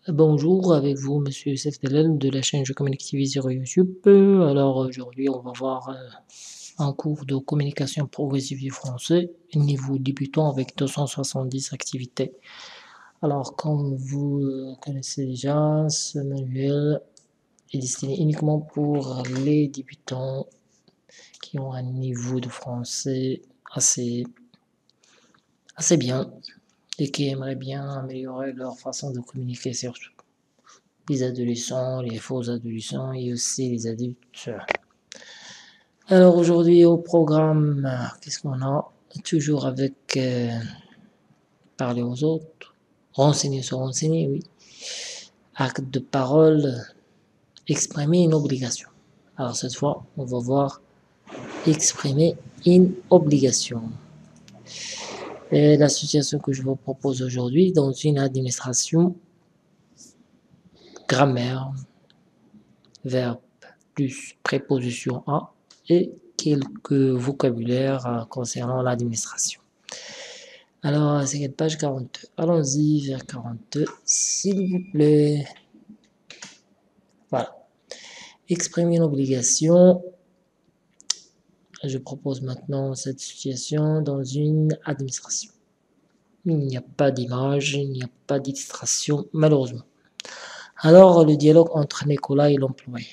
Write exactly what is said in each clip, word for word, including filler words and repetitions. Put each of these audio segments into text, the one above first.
Bonjour, avec vous, Monsieur Youssef Delel de la chaîne Je Communique T V sur YouTube. Euh, Alors aujourd'hui, on va voir euh, un cours de communication progressive du français, niveau débutant avec deux cent soixante-dix activités. Alors, comme vous euh, connaissez déjà, ce manuel est destiné uniquement pour les débutants qui ont un niveau de français assez, assez bien et qui aimeraient bien améliorer leur façon de communiquer surtout. Les adolescents, les faux adolescents et aussi les adultes. Alors aujourd'hui au programme, qu'est-ce qu'on a? Toujours avec euh, parler aux autres, renseigner sur renseigner, oui. Acte de parole, exprimer une obligation. Alors cette fois, on va voir exprimer une obligation. Et la situation que je vous propose aujourd'hui, dans une administration, grammaire, verbe plus préposition à et quelques vocabulaires concernant l'administration. Alors, c'est quelle page? quarante-deux. Allons-y vers quarante-deux, s'il vous plaît. Voilà. Exprimer une obligation. Je propose maintenant cette situation dans une administration. Il n'y a pas d'image, il n'y a pas d'illustration, malheureusement. Alors, le dialogue entre Nicolas et l'employé.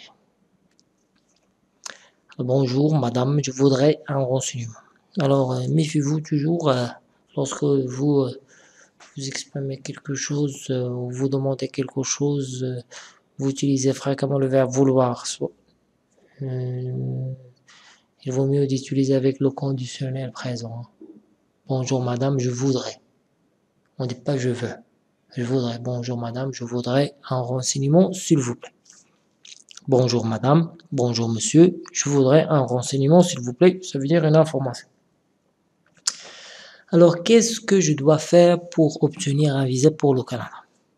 Bonjour, madame, je voudrais un renseignement. Alors, euh, méfiez-vous toujours euh, lorsque vous, euh, vous exprimez quelque chose euh, ou vous demandez quelque chose, euh, vous utilisez fréquemment le verbe vouloir. Soit, euh, il vaut mieux d'utiliser avec le conditionnel présent. Bonjour, madame, je voudrais. On ne dit pas je veux. Je voudrais. Bonjour, madame, je voudrais un renseignement, s'il vous plaît. Bonjour, madame. Bonjour, monsieur. Je voudrais un renseignement, s'il vous plaît. Ça veut dire une information. Alors, qu'est-ce que je dois faire pour obtenir un visa pour le Canada?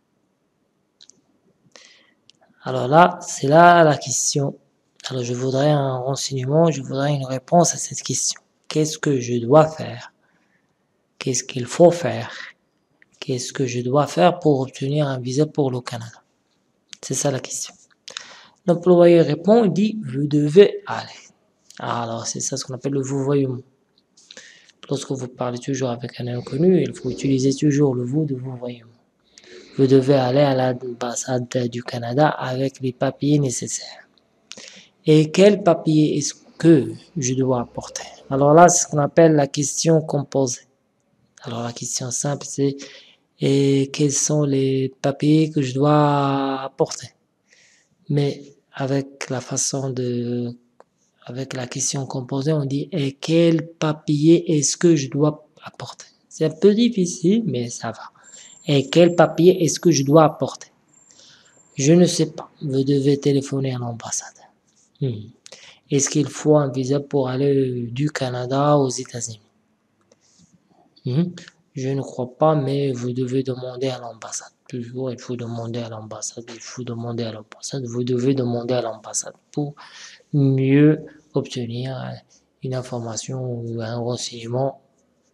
Alors là, c'est là la question. Alors, je voudrais un renseignement, je voudrais une réponse à cette question. Qu'est-ce que je dois faire? Qu'est-ce qu'il faut faire? Qu'est-ce que je dois faire pour obtenir un visa pour le Canada? C'est ça la question. L'employé répond, il dit, vous devez aller. Alors, c'est ça ce qu'on appelle le vouvoiement. Lorsque vous parlez toujours avec un inconnu, il faut utiliser toujours le vous de vouvoiement. Vous devez aller à l'ambassade du Canada avec les papiers nécessaires. Et quel papier est-ce que je dois apporter? Alors là, c'est ce qu'on appelle la question composée. Alors la question simple, c'est et quels sont les papiers que je dois apporter? Mais avec la façon de, avec la question composée, on dit et quel papier est-ce que je dois apporter? C'est un peu difficile, mais ça va. Et quel papier est-ce que je dois apporter? Je ne sais pas. Vous devez téléphoner à l'ambassade. Hmm. Est-ce qu'il faut un visa pour aller du Canada aux États-Unis? hmm. Je ne crois pas, mais vous devez demander à l'ambassade. Toujours, il faut demander à l'ambassade, il faut demander à l'ambassade, vous devez demander à l'ambassade pour mieux obtenir une information ou un renseignement.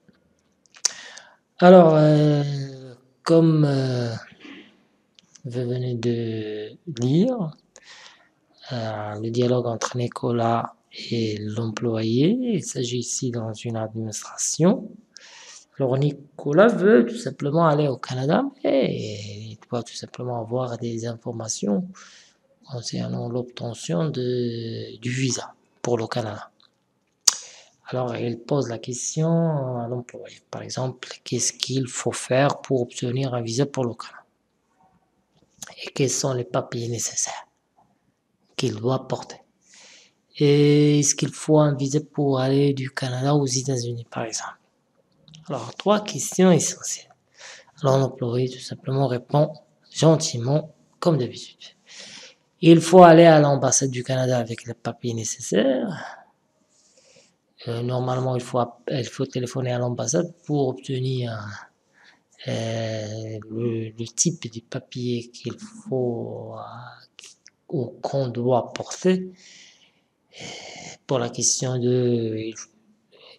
Alors, euh, comme euh, vous venez de lire, euh, le dialogue entre Nicolas et l'employé, il s'agit ici dans une administration. Alors Nicolas veut tout simplement aller au Canada et il doit tout simplement avoir des informations concernant l'obtention de, du visa pour le Canada. Alors il pose la question à l'employé. Par exemple, qu'est-ce qu'il faut faire pour obtenir un visa pour le Canada? Et quels sont les papiers nécessaires qu'il doit porter? Et est-ce qu'il faut un visa pour aller du Canada aux États-Unis, par exemple? Alors, trois questions essentielles. Alors, l'employé tout simplement répond gentiment, comme d'habitude. Il faut aller à l'ambassade du Canada avec les papiers nécessaires. Euh, normalement, il faut, il faut téléphoner à l'ambassade pour obtenir euh, le, le type de papier qu'il faut euh, ou qu'on doit porter. Pour la question de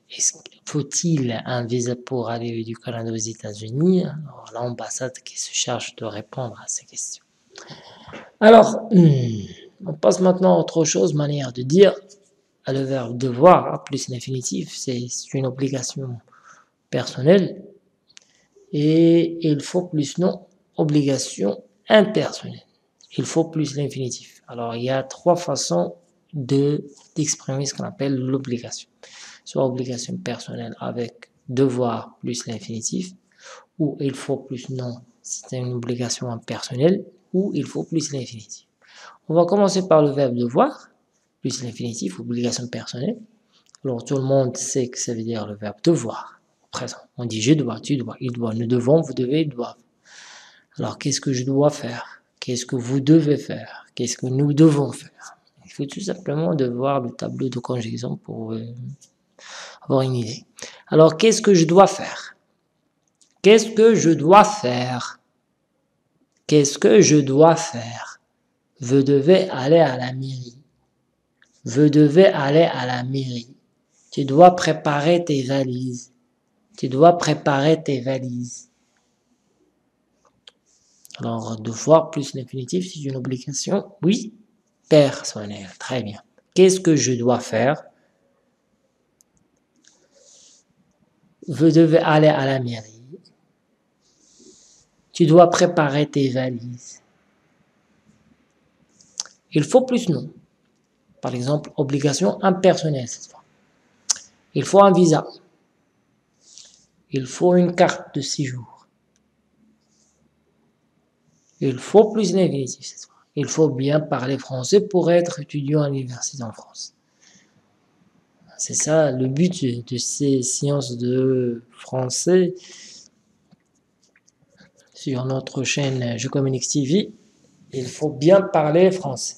Faut-il un visa pour aller du Canada aux États-Unis? Alors, l'ambassade qui se charge de répondre à ces questions. Alors, on passe maintenant à autre chose, manière de dire, à le verbe devoir, plus l'infinitif, c'est une obligation personnelle, et il faut plus non, obligation impersonnelle. Il faut plus l'infinitif. Alors, il y a trois façons de d'exprimer ce qu'on appelle l'obligation. Soit obligation personnelle avec devoir plus l'infinitif, ou il faut plus non, c'est une obligation impersonnelle, ou il faut plus l'infinitif. On va commencer par le verbe devoir, plus l'infinitif, obligation personnelle. Alors tout le monde sait que ça veut dire le verbe devoir, présent. On dit je dois, tu dois, il doit, nous devons, vous devez, ils doivent. Alors qu'est-ce que je dois faire? Qu'est-ce que vous devez faire? Qu'est-ce que nous devons faire? Il faut tout simplement de voir le tableau de conjugaison pour euh, avoir une idée. Alors qu'est-ce que je dois faire? Qu'est-ce que je dois faire? Qu'est-ce que je dois faire? Vous devez aller à la mairie. Vous devez aller à la mairie. Tu dois préparer tes valises. Tu dois préparer tes valises. Alors, devoir plus l'infinitif, c'est une obligation, oui, personnelle. Très bien. Qu'est-ce que je dois faire? Vous devez aller à la mairie. Tu dois préparer tes valises. Il faut plus non. Par exemple, obligation impersonnelle cette fois. Il faut un visa. Il faut une carte de séjour. Il faut plus l'infinitif cette fois. Il faut bien parler français pour être étudiant à l'université en France. C'est ça le but de ces séances de français sur notre chaîne Je Communique T V. Il faut bien parler français.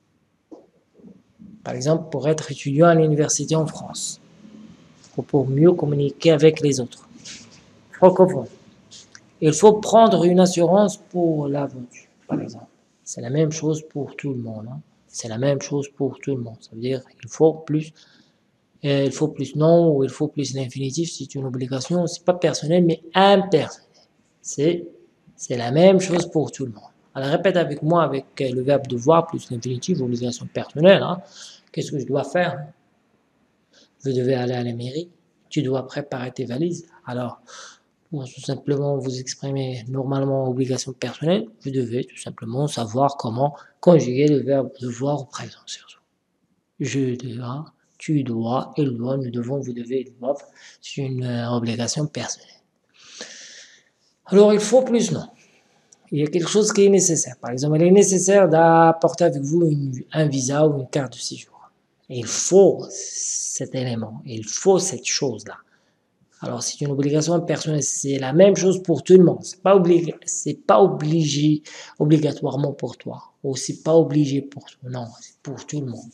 Par exemple, pour être étudiant à l'université en France. Ou pour mieux communiquer avec les autres. Francophones. Il faut prendre une assurance pour la voiture, par exemple. C'est la même chose pour tout le monde. Hein. C'est la même chose pour tout le monde. Ça veut dire qu'il faut plus, euh, il faut plus non ou il faut plus l'infinitif. C'est une obligation, c'est pas personnel mais impersonnel. C'est c'est la même chose pour tout le monde. Alors répète avec moi avec le verbe devoir plus l'infinitif, obligation personnelle. Hein. Qu'est-ce que je dois faire? Vous devez aller à la mairie. Tu dois préparer tes valises. Alors pour tout simplement vous exprimer normalement obligation personnelle, vous devez tout simplement savoir comment conjuguer le verbe devoir au présent surtout. Je dois, tu dois, il doit, nous devons, vous devez, ils doivent. C'est une euh, obligation personnelle. Alors il faut plus non. Il y a quelque chose qui est nécessaire. Par exemple, il est nécessaire d'apporter avec vous une, un visa ou une carte de séjour. Il faut cet élément, il faut cette chose-là. Alors, c'est une obligation personnelle, c'est la même chose pour tout le monde. C'est pas obligé, c'est pas obligé, obligatoirement pour toi. Ou c'est pas obligé pour toi. Non, c'est pour tout le monde.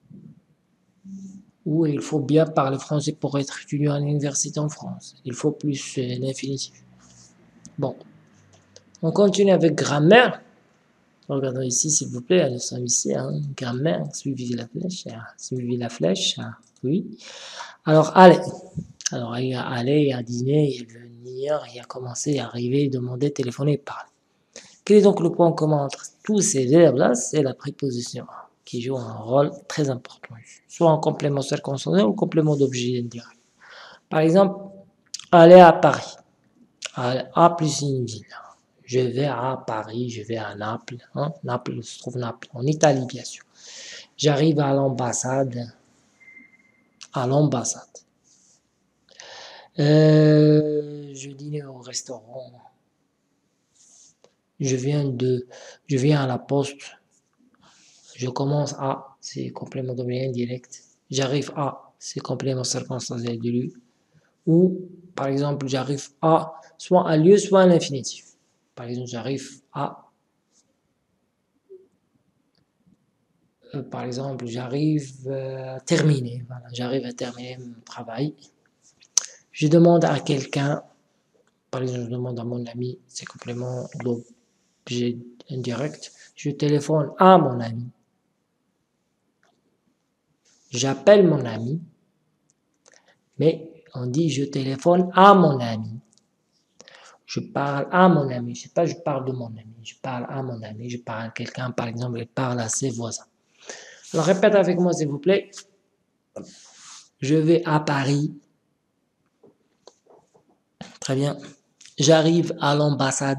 Ou il faut bien parler français pour être étudiant à l'université en France. Il faut plus euh, l'infinitif. Bon. On continue avec grammaire. Regardons ici, s'il vous plaît, nous sommes ici, hein, grammaire, suivez la flèche, hein, suivez la flèche, hein, oui. Alors, allez. Alors, il y a aller, il y a dîner, il y a venir, il y a commencer, arriver, demander, téléphoner, parler. Quel est donc le point commun entre tous ces verbes-là? C'est la préposition qui joue un rôle très important, soit en complément circonstanciel ou complément d'objet indirect. Par exemple, aller à Paris. A plus une ville. Je vais à Paris, je vais à Naples. Hein? Naples se trouve Naples, en Italie bien sûr. J'arrive à l'ambassade. À l'ambassade. Euh, je dîne au restaurant. Je viens de, je viens à la poste. Je commence à, c'est complément d'objet indirect. J'arrive à, c'est complément circonstanciel de lieu. Ou, par exemple, j'arrive à, soit un lieu, soit un infinitif. Par exemple, j'arrive à, euh, par exemple, j'arrive à terminer. Voilà, j'arrive à terminer mon travail. Je demande à quelqu'un, par exemple, je demande à mon ami, c'est complément d'objet indirect. Je téléphone à mon ami. J'appelle mon ami, mais On dit je téléphone à mon ami. Je parle à mon ami. Je sais pas, je parle de mon ami. Je parle à mon ami. Je parle à quelqu'un, par exemple, il parle à ses voisins. Alors répète avec moi, s'il vous plaît. Je vais à Paris. Très bien. J'arrive à l'ambassade.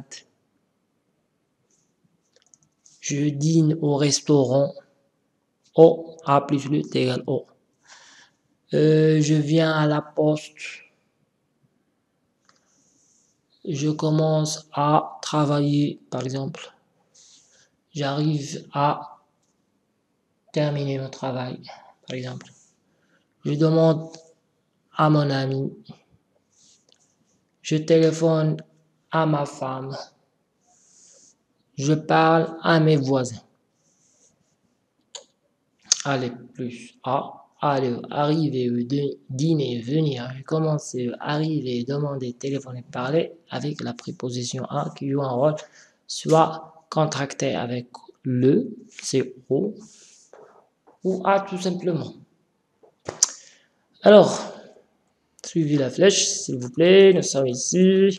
Je dîne au restaurant. O, A plus le T égale O. Euh, je viens à la poste. Je commence à travailler, par exemple. J'arrive à terminer mon travail, par exemple. Je demande à mon ami. Je téléphone à ma femme. Je parle à mes voisins. Allez, plus A. Aller, arriver, dîner, venir, commencer, arriver, demander, téléphoner, parler avec la préposition à qui joue un rôle soit contracté avec le, c'est O, ou à tout simplement. Alors, suivez la flèche, s'il vous plaît, nous sommes ici.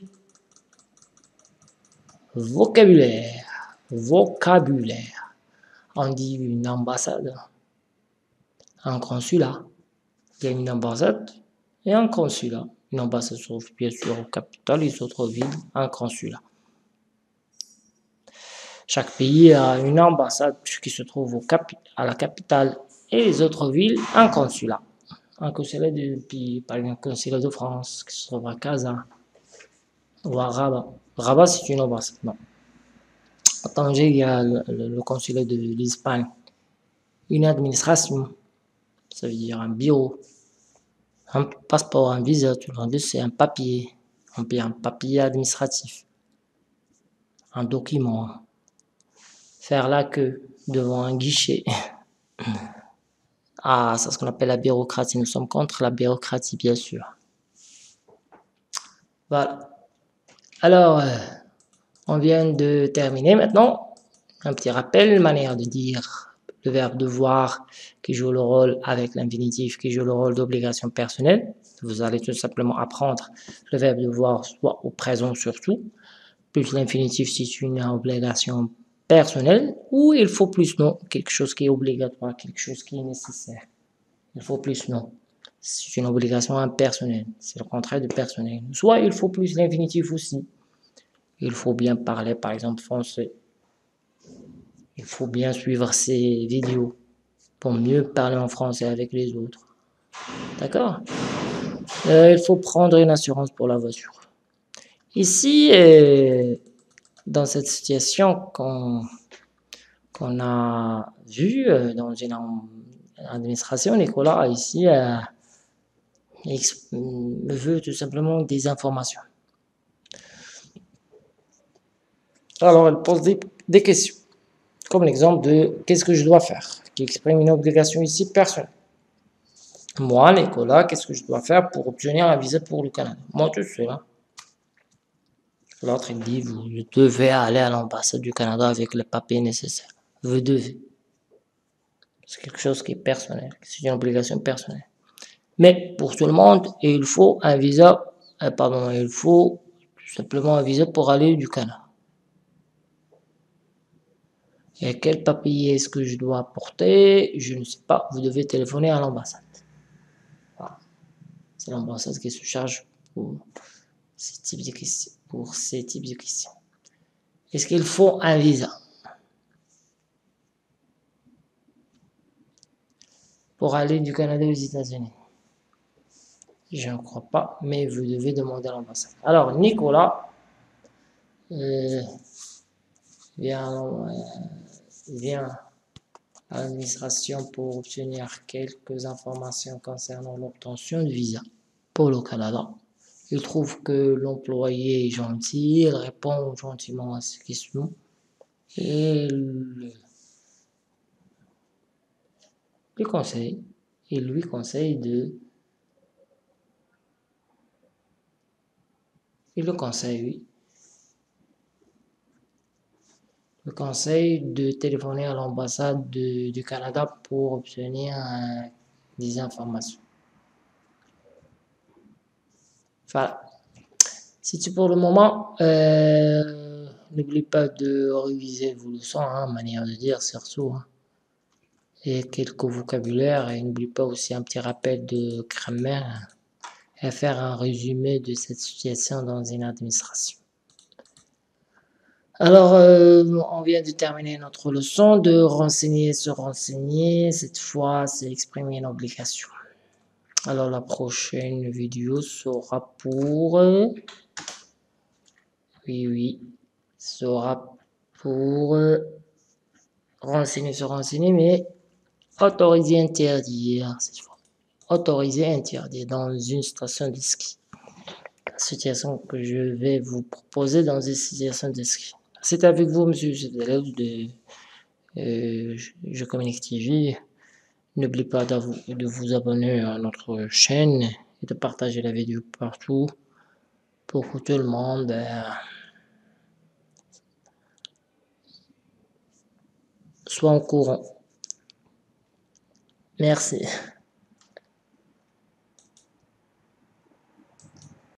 Vocabulaire, vocabulaire. On dit une ambassade, un consulat. Il y a une ambassade et un consulat. Une ambassade se trouve bien sûr aux capitales, les autres villes, un consulat. Chaque pays a une ambassade qui se trouve au capi à la capitale et les autres villes, un consulat. Un consulat de pays, par exemple, un consulat de France qui se trouve à Casa ou à Rabat. Rabat, c'est une ambassade, non. À Tanger, il y a le, le, le consulat de l'Espagne. Une administration, ça veut dire un bureau. Un passeport, un visa, tout le monde c'est un papier, un papier administratif, un document. Faire la queue devant un guichet. Ah, c'est ce qu'on appelle la bureaucratie. Nous sommes contre la bureaucratie, bien sûr. Voilà. Alors, euh, on vient de terminer maintenant. Un petit rappel, manière de dire le verbe devoir qui joue le rôle avec l'infinitif qui joue le rôle d'obligation personnelle. Vous allez tout simplement apprendre le verbe devoir soit au présent surtout, plus l'infinitif si c'est une obligation personnelle, ou il faut plus non, quelque chose qui est obligatoire, quelque chose qui est nécessaire. Il faut plus non. C'est une obligation impersonnelle, c'est le contraire de personnel. Soit il faut plus l'infinitif aussi. Il faut bien parler par exemple français. Il faut bien suivre ces vidéos pour mieux parler en français avec les autres. D'accord? euh, Il faut prendre une assurance pour la voiture. Ici, euh, dans cette situation qu'on qu'on a vue euh, dans une administration, Nicolas ici euh, me veut tout simplement des informations. Alors, elle pose des, des questions, comme l'exemple de qu'est-ce que je dois faire, qui exprime une obligation ici personnelle. Moi, Nicolas, qu'est-ce que je dois faire pour obtenir un visa pour le Canada? Moi, tout seul. Hein. L'autre, il dit, vous devez aller à l'ambassade du Canada avec les papiers nécessaires. Vous devez. C'est quelque chose qui est personnel. C'est une obligation personnelle. Mais pour tout le monde, il faut un visa, euh, pardon, il faut tout simplement un visa pour aller du Canada. Et quel papier est-ce que je dois apporter? Je ne sais pas. Vous devez téléphoner à l'ambassade. Voilà. C'est l'ambassade qui se charge pour ces types de questions. Pour ces types de questions. Est-ce qu'il faut un visa pour aller du Canada aux États-Unis? Je ne crois pas, mais vous devez demander à l'ambassade. Alors, Nicolas euh, vient, euh, vient à l'administration pour obtenir quelques informations concernant l'obtention de visa pour le Canada. Il trouve que l'employé est gentil, il répond gentiment à ses questions et il lui conseille, il lui conseille de il le conseille, oui. Le conseil de téléphoner à l'ambassade du Canada pour obtenir euh, des informations. Voilà. C'est tout pour le moment. Euh, n'oubliez pas de réviser vos leçons, hein, manière de dire surtout. Hein, et quelques vocabulaires. Et n'oubliez pas aussi un petit rappel de grammaire et faire un résumé de cette situation dans une administration. Alors, euh, on vient de terminer notre leçon de renseigner, se renseigner. Cette fois, c'est exprimer une obligation. Alors, la prochaine vidéo sera pour... Oui, oui, sera pour renseigner, se renseigner, mais autoriser, interdire, cette fois. Autoriser, interdire dans une station de ski. La situation que je vais vous proposer dans une situation de ski. C'est avec vous, monsieur Zedelev de euh, Je Communique T V. N'oubliez pas de vous abonner à notre chaîne et de partager la vidéo partout pour que tout le monde euh, soit au courant. Merci.